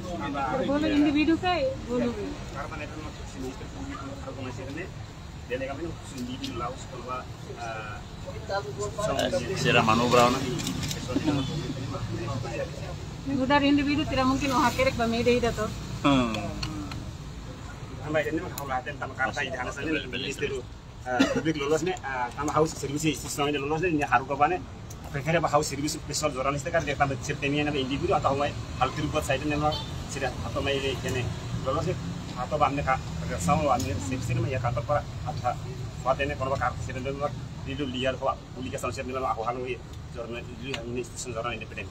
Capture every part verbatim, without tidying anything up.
Boleh individu kayak boleh. Karena itu maksud sini aku masih ini dia kami itu individu laos kalau Sira manubra na. Udah individu tidak mungkin oh hakerek bamede itu tuh. Hmm. Tambah ini mah kalau hati tentang karta ini karena saya ini itu publik lolosnya sama house service sistem ini lolosnya ini harus apa nih? Prefer apa house service besar jurnalis kan dia tambah ceritainnya nabi individu atau mai hal terbuat saya ini memang sudah atau mai ini lolosnya atau bamnya kak sama bamnya service ini ya kantor para atau fatene kalau karta sudah memang itu liar kok publikasi sosial media aku halu jurnal ini ini stasiun jurnal independen.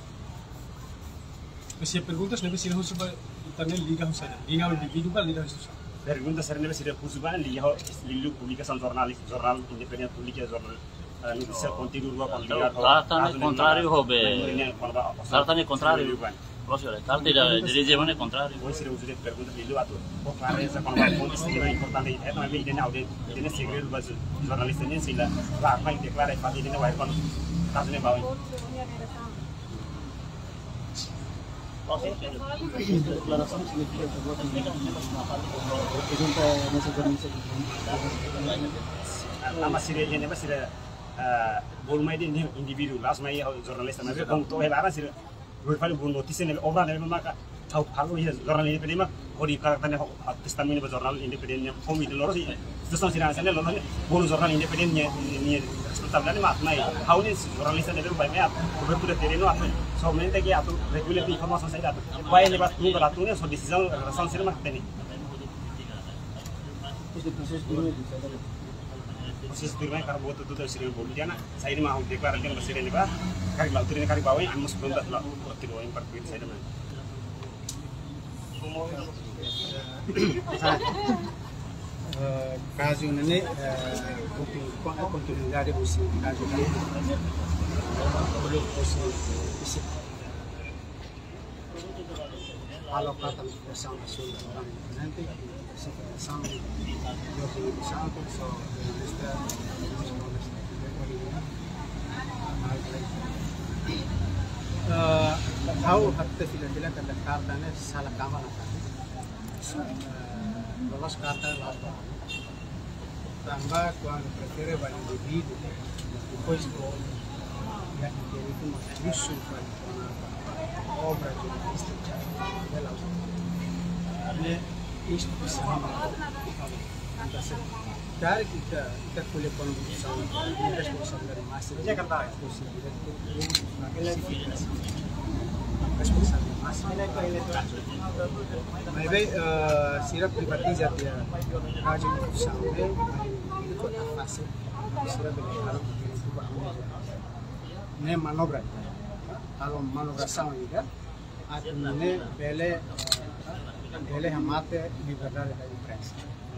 Você pergunta se você não sabe também liga o site. Liga o indivíduo para liga o site. Pergunta se não se recurso liga liga publicação jornal jornal independente publica jornal notícia conteúdo ruang liga. Carta contrário hobe. Carta ne contrário. Professor, carta tidak dirige mana contrário. Hoje se usa pergunta liga atau oh clareza quando vai ponto isso é importante é não é bem dentro de dentro segredo mas jornalista nem se lá lá vai declarar para dentro vai quando caso nem vai. Declaração significa que vou também representa nessa organização. Nama sih ini apa sih bolmai ini individu las mai jurnalis tapi untuk hebaran sih berfali bun notice ini orang ini maka tahu kalau ya jurnal independen mah kalau dikatakan testimoni jurnal independennya komite loro sih terus sih rasanya loro bun jurnal independennya ini responsable ini mah mai how ini jurnalis ini baik mai betul tereno apa soalnya kayak atau regular informasi saya dapat wah ini pas tunggu ratunya so decision responsable mah ini proses dulu proses dulu karena buat itu dari sini boleh jana saya ini mau deklarasikan bersih ini pak kari laut ini kari bawah ini sebelum tak laut tidak yang pergi saya dengan caso ini continuidade você caso ini belum você bisa alokatan bersama nasional nanti sama dua puluh satu so minister tahu hatta sila-sila kata kartanya salah kamar lolos karta lalu tambah quando prefere vai indivíduo depois do yang itu musuh para obra jornalística dela né isto bisa dari kita kita kuliah konstitusi ini responsable dari masih Jakarta responsable masih maybe sirap privatiza dia rajin sampai itu ada fase sirap harus diubah ne manobra kalau manobra sama juga atau bele bele hamate liberdade da imprensa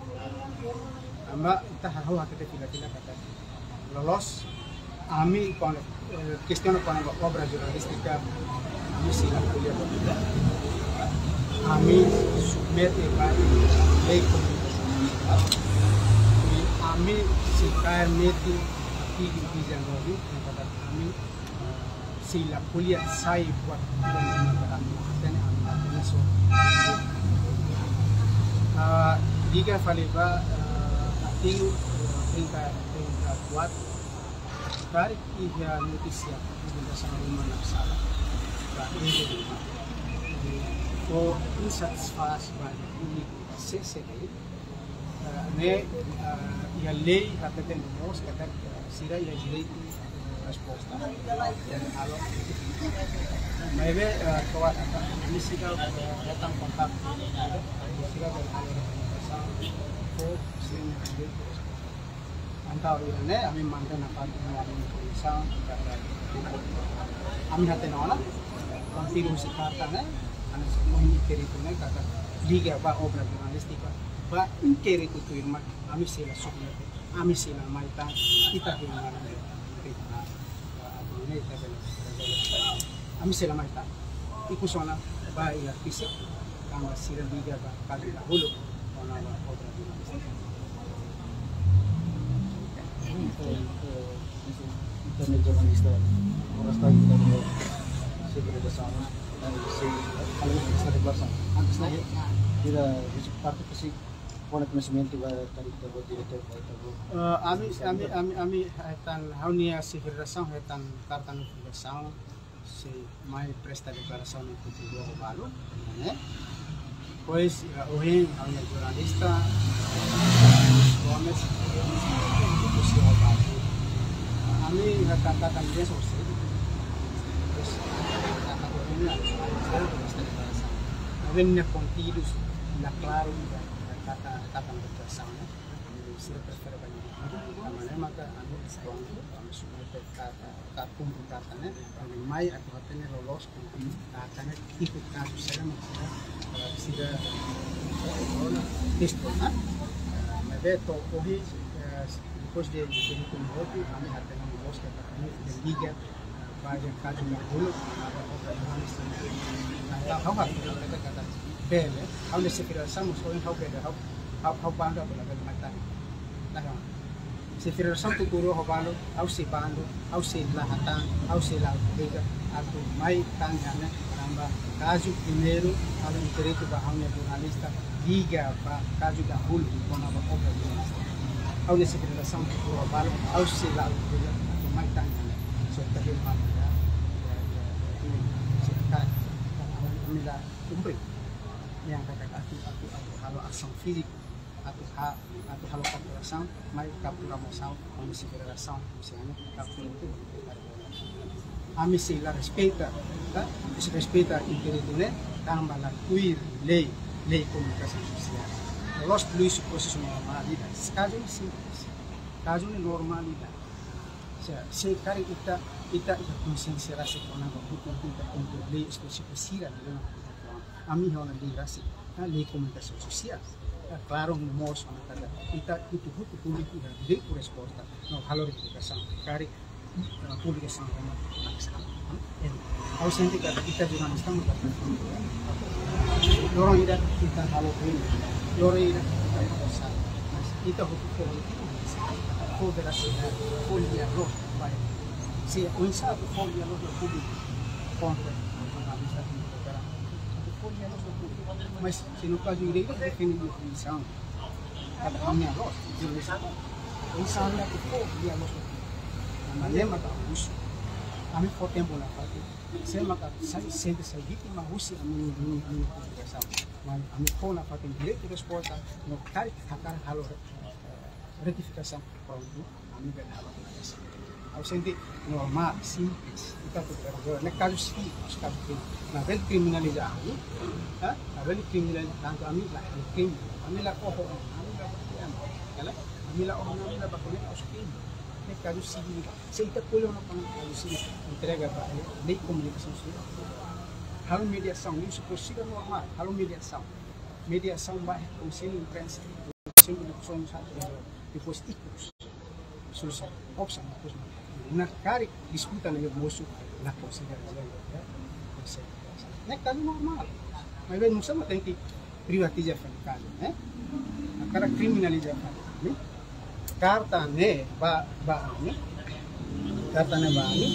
amba kita harus hati tidak kata lolos ami con questione con obra giornalistica ami sila kuliah berbeda ami submete pai lei komunikasi ami sikar meti di di Januari kata ami sila kuliah saya buat dan dan ami so jika Faliba tinggal tingkat tingkat kuat dari tiga noticia tidak sama rumah salah ini ko insatisfaz banyak ini sesekali ne ya lei kata temos kata sira ya lei resposta dan kalau maybe kuat ini sila datang kontak sila berkali antau ini kami mantan apa dengan tulisan kami hati nona kontinuasi kartanya anak semua ini keritunnya kata liga apa obra jurnalistika ba keritu tu irma kami sila suknya kami sila maita kita hilang ini kami sila maita ikut sana ba ilah fisik kami sila liga ba kali dahulu ona obra jurnalistika internet jurnalista orang lagi kita sebut bersama se kalau está declaração. Antes na ira parte que se põe conhecimento vai estar o diretor vai estar ami ami ami ami tan haunia se federação tan cartan federação se mai presta declaração no futuro valo, né? Pois hoje a minha jornalista Gomes itu se valo. Ami katakan dia selesai. Terus kata orangnya saya presta declaração. Havendo contidos na claro kata kata declaração, né? Se prefere banyak. Namanya maka anu sekolah kami semua kata kata kata né? Mai atau katanya lolos katanya ikut kasus saya maksudnya sudah testo, né? Mas beto hoje depois de de convoco kami katanya lolos kata kami de liga banyak kasus yang dulu ada orang yang tahu kata kata bele how the federação mostrou how bele how how how banda pela bele mata nah se federação tuturo how balo how se bando how se lahatan how se la liga atau mai tangana karamba caso primeiro ao direito da hamnya jornalista liga para caso da hul kona ba obra jornalista how the federação tuturo how balo how se la liga atau mai tangana so tahu mana ya ini sekat mila kumpul yang kata aku aku aku halo ação físico atau ha atau halo capturação mai capturação komisi federação misalnya captura itu a misi la respeita tá se respeita o direito né também la cuir lei lei comunicação social los plus processo normalidade caso simples caso normalidade se cari kita kita consciência rasa kona betul kita untuk lei spesifik dalam ami hona lei rasa lei comunicação social claro no moço na kita itu hutu público da lei por resposta no valor de educação cari publicação como ao senti que kita juga estamos orang ida kita kalau ini orang ida kita pasal kita hutu politik federasi folia roh baik se o insado folia roh público contra a administração federal folia roh público mas se no caso direito define a definição cada hamnya roh o insado é que folia roh na lema da uso a mim por tempo na parte se maka sai sempre sai vítima uso a mim mim mim publicação mas a mim por na parte direito resposta no cari takar halo retificação pronto a mim bem halo ao senti normal simples kita berbicara nek kasus ini kasus ini na bel kriminalisasi ha na bel kriminalisasi tanto kami lah krim kami lah oh kami lah bakian kala kami lah oh kami lah bakian auskin nek kasus ini seita pulau na pang kasus ini entrega para lei comunicação social halo mediação isso possível normal halo mediação mediação vai conselho imprensa conselho de solução depois ikut solução opção depois na cari disputa no moço na consideração ya nek kali normal mas bem não sama tem que privatizar a né a cara criminalizar né carta né ba ba né carta né ba né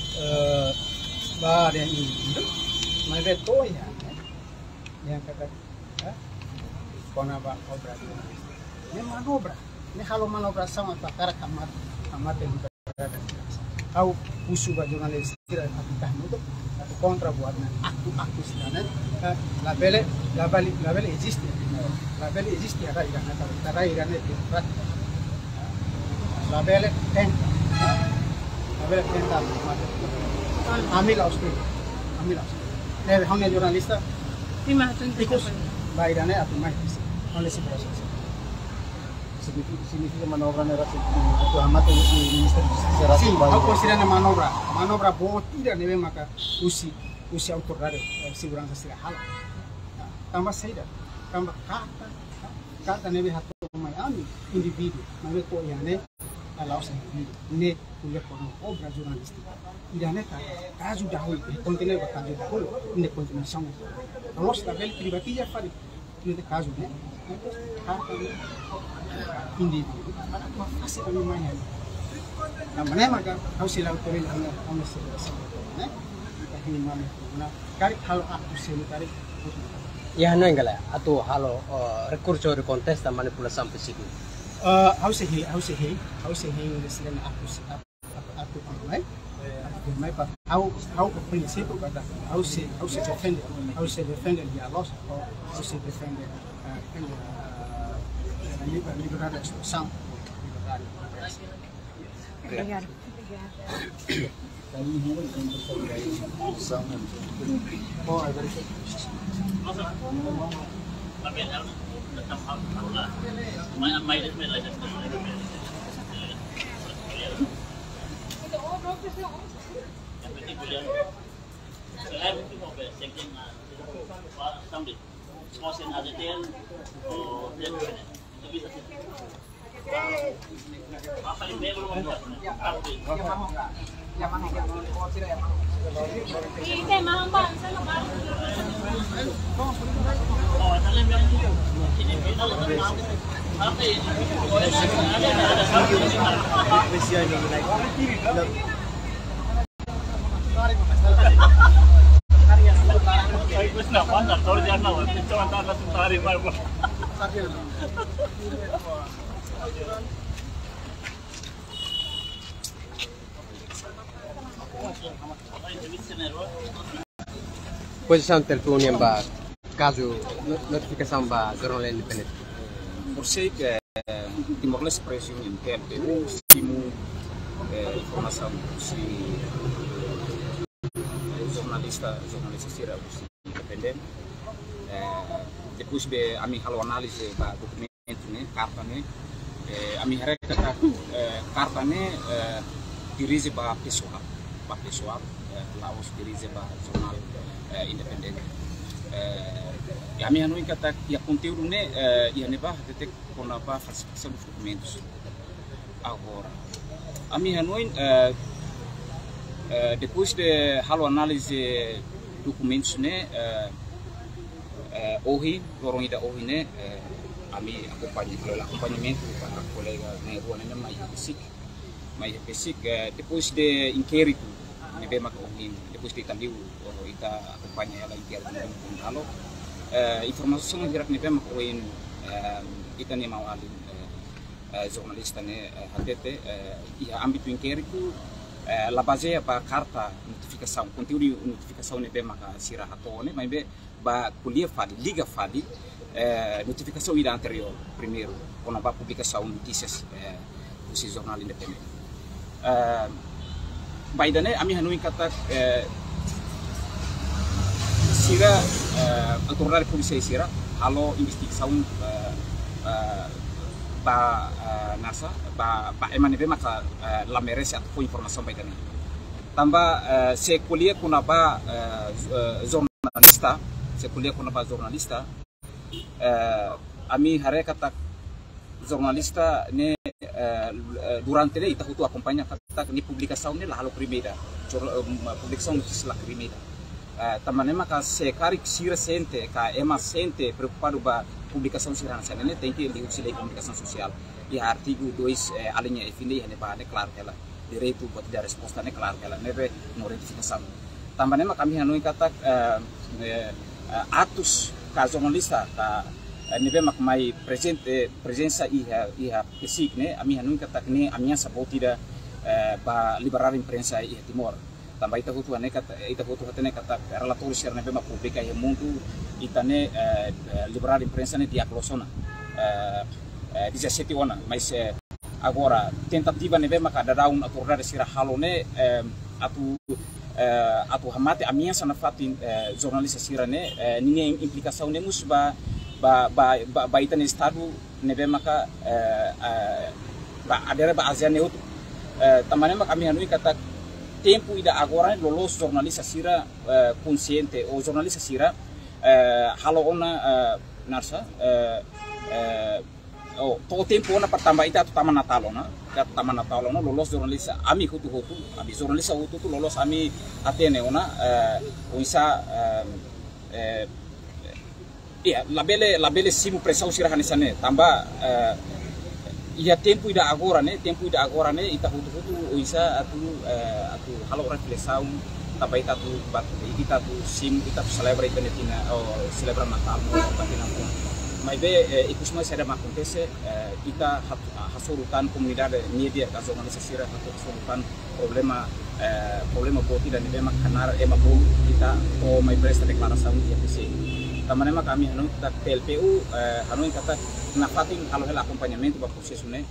ba ada ini itu mas bem toh ya yang kata ya kona ba obra ne manobra ne halo manobra sama ta cara kamar kamar tem au usu ba jurnalis kira apitah nudo atau kontra buat aktu-aktu sebenarnya la bele la bali la bele existe la bele existe ada iran atau ada iran itu la bele tenta la bele tenta amil ausri amil ausri eh hamnya jurnalista Terima kasih. ikut ba iran atau mai oleh si proses significa manobra nera itu amat ini minister secara sim ao considerar manobra manobra boa tidak neve maka usi usi autoridade segurança será hal tambah saída tambah kata kata neve hatu mai ami indivíduo neve ko yane alau sa ne kuliah kono obra jornalistika idane ka caso dahul continue ba caso dahul ne continuação los la bel privatizar fari nesse caso né kata indivíduo para uma fase kami mayan na mana maka harus sila autorin ang ang sila né hima na kari halo aktu sini kari Ya no enggak atau halo recurso de contesta manipulação psíquica. Uh, how say he, how say he, how say he in the same aku aku aku mai, aku mai but how how a princípio kata how say how say defend how say defend dia loss how say defend uh liberdade de expressão. Obrigado. Oh, agora Posição telefone ba caso notificação ba jornal independente. Por sei que Timor-Leste presión em T P U, stimu informação se jornalista jornalista será independente. Depois de a minha análise ba documento né, carta né, a minha reca carta né dirige ba pessoal, ba pessoal lá os dirige ba jornal independente. A minha não encata que a conteúdo né ia nevar até com a falsificação dos documentos. Agora, a minha não depois de halo análise documentos né hoje orang ida hoje né a mim acompanha pelo acompanhamento para colega né rua né mais basic mais basic depois de inquérito né bem mais depois de também orang ida acompanha ela inquérito com halo informação direct nih bem koin kita nih mau alih jornalista nih hatete ia ambil inquérito la base apa carta notificação conteúdo notificação nih bem maka sirah atau nih mas bem ba kuliah fali liga fali notificação ida anterior primeiro quando ba publicação notícias do jornal independente by the way ami hanui kata sira autoridade polícia sira halo investigação ba nasa ba ba emane be maka la merece atau informação by the way tambah se kuliah kuna ba jornalista se kuliah kuna ba jornalista ami hare kata jornalista ne durante ne ita hutu acompanha kata ni publicação ne la halo primeira publicação notícia la primeira também maka se cari sira sente ka ema sente preocupado ba publicação sira na sana ne tem que liu sila comunicação social e artigo dois a linha F ne ne ba ne claro ela direito buat dar resposta ne claro ela ne be no retificação também maka kami hanui kata atos ka jornalista ka nebe mak mai presente presença iha iha pesik ne ami hanun kata ne amia sabotida ba liberar imprensa iha Timor tambah ita hutu ne kata ita hutu hatene kata relator share nebe mak publica iha mundo itane liberar imprensa ne diaglosona dezessete ona mas agora tentativa nebe mak ada daun autoridade sira halone atu atu hamate amia sana fatin jornalista sira ne ninguém implicação ne musba ba ba ba, ba ita no estado nebe maka ba adere ba ASEAN neut tamane maka kami hanui kata tempo ida agora lolos jornalista sira consciente ou jornalista sira halo ona narsa oh todo tempo ona pertambah ita tu taman natal ona taman natal ona lolos jornalista ami hutu hutu ami jornalista hutu tu lolos ami atene ona unsa iya, labele labele simu pressão sirah nessa né, tambah uh, ia tempo ida agora né, tempo ida agora né, ita hutu hutu oisa atu uh, atu halo reflexão tabai tatu bat kita tu sim kita tu celebrate benetina oh celebrar Natal no patina pun mas be ikusma sada makontese kita hasurutan komunidade media ka jornalista sira hasurutan problema problema boti dan be makanar ema bom kita o mai presta declaração dia pc tamanema kami anu kita T L P U anu kata na fatin halo hela acompanhamento ba processo né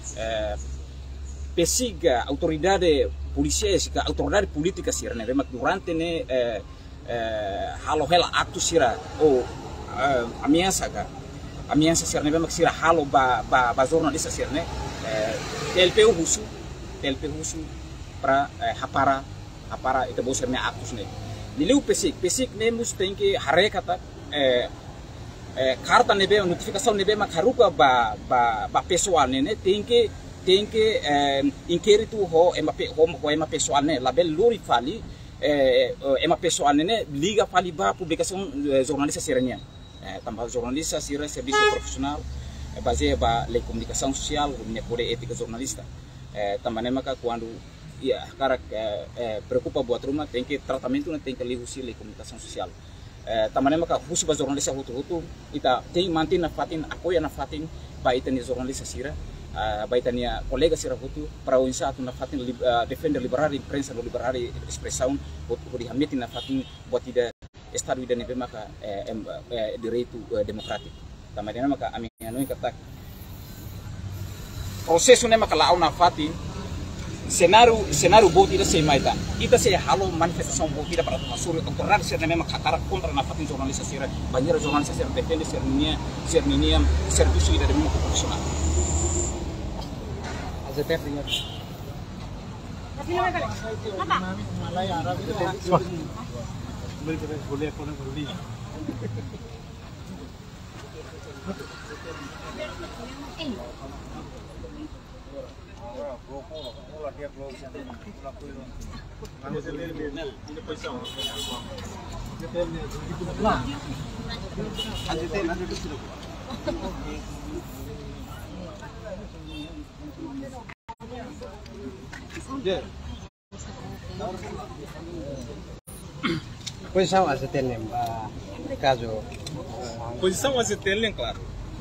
pesiga autoridade policiais ka autoridade política sira né mak durante né eh, eh, halo hela aktu sira o uh, ameaça ka ameaça sira né mak sira halo ba ba, ba jornalista sira né eh, T L P U husu T L P U husu para eh, hapara hapara itu bosir né aktus né nileu pesik pesik né mus tem que hare kata eh, eh, carta né be notificação né be mak haruka ba ba ba pessoal né tem que tem que eh, inquérito ho ema pe ho ho ema pessoal né label lori fali eh, ema pessoal né liga fali ba publicação eh, jornalista siranya eh, tambah jornalista sira serviço profissional eh, baseia ba lei comunicação social ne kode etika jornalista eh, tambah né maka quando ia cara eh, eh, preocupa buat rumah tem que tratamento né tem que lihusi lei comunicação social eh, tambah né maka husu ba jornalista hutu-hutu ita tem mantin na fatin apoia na fatin ba itani jornalista sira Uh, baitania colega sira hutu para o insato na fatin uh, defender liberdade imprensa no liberdade expressão por dihameti na fatin buat tidak estado ida nebe maka eh, eh, direito eh, democrático também maka amin anu kata prosesso ne maka lau na fatin cenário cenário bot ida sei maita ita sei halo manifestação bot ida para masuk autoridade sira ne maka katarak kontra na fatin jornalista sira banyak jornalista sira defender sira nia sira nia serviço ida de mundo profissional. Setiap ingat. Malay Arab itu boleh boleh apa nak boleh. Posição a Z T L caso Posição a Z T L claro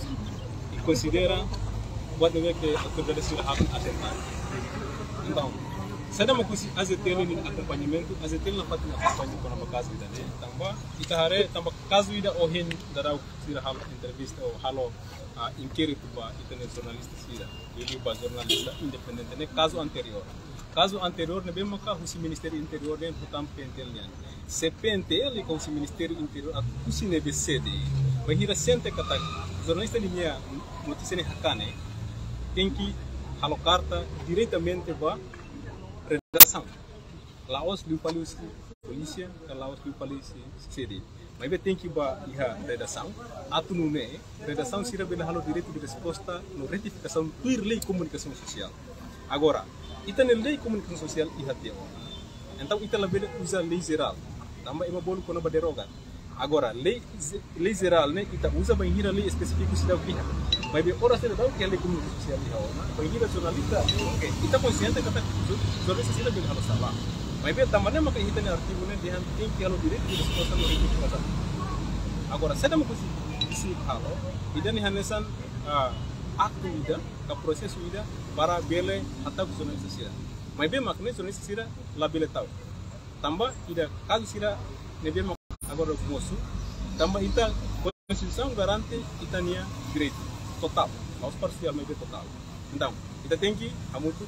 e considera buat ver que a autoridade sira akan atentar. Então, sada mo kusi a Z T L ni acompanhamento a Z T L na fatin acompanhamento ko na caso ida ne tamba ita hare tamba caso ida ohin darau sira halo entrevista o halo uh, inquérito ba ita ne jornalista sira ele ba jornalista independente ne caso anterior caso anterior ne bem maka husi Ministério Interior den putam P N T L yan se P N T L ko husi Ministério Interior at husi ne B C D bahira sente kata jornalista linha notícia ne hakane tem que halo carta diretamente ba redação laos liu polisi polícia laos liu polisi C D mas be tem que ba iha redação atunu ne redação sira bela halo direto de resposta no retificação por lei comunicação social agora ita ne lei comunicação social iha teo então ita label usa lei geral tamba ema bolu kono ba deroga agora lei lei geral ne ita usa ba hira lei específico sida iha mas be ora sida dau que lei comunicação social iha ba hira jornalista okay ita consciente kata jornalista sida bela halo salah mas be tamane maka ita ne artigo ne dihan tem que halo direto de resposta no retificação agora sada mo kusi isi halo ida ni hanesan uh, aktu ida ka prosesu ida para bele atau jornalista sira mas bem makne jornalista sira la bele tau tamba ida kazu sira ne bem agora moço tamba ita constituição garante itania direito total aos parcial mas bem total então ita tem que hamutu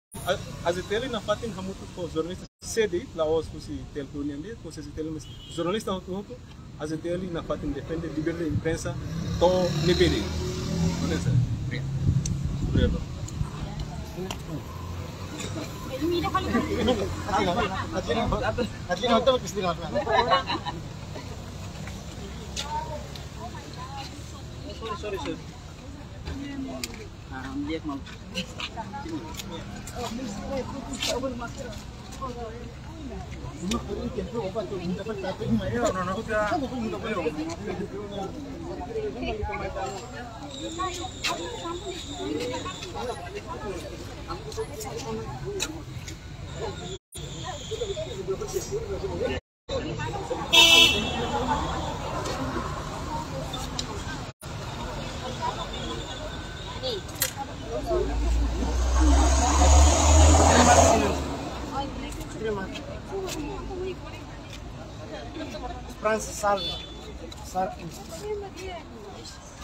a Z T L na fatin hamutu ko jornalista C D la os kusi tel uniande ko C D jornalista hutu a Z T L na fatin defende liberdade de imprensa to nebele onesa obrigado sorry sorry sorry ah lihat mau Terima kasih. Francis Salva. Salva.